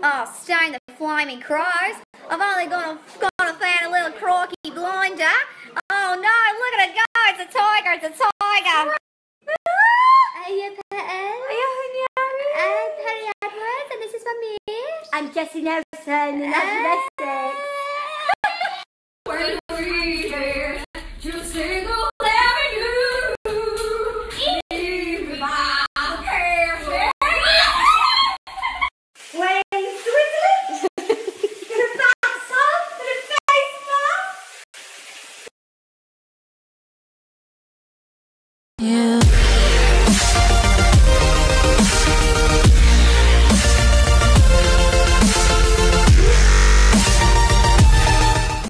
Oh, stain the flaming crows. I've only gone and found a little croaky blinder. Oh no, look at it go. It's a tiger. It's a tiger. Are you Patton? Are you I'm Patty Edwards, and this is my miss. I'm Jessie Nelson, and that's domestic.